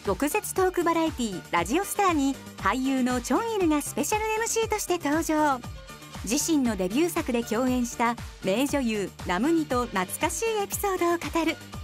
毒舌トークバラエティラジオスターに俳優のチョンイルがスペシャル MC として登場。自身のデビュー作で共演した名女優ラムニと懐かしいエピソードを語る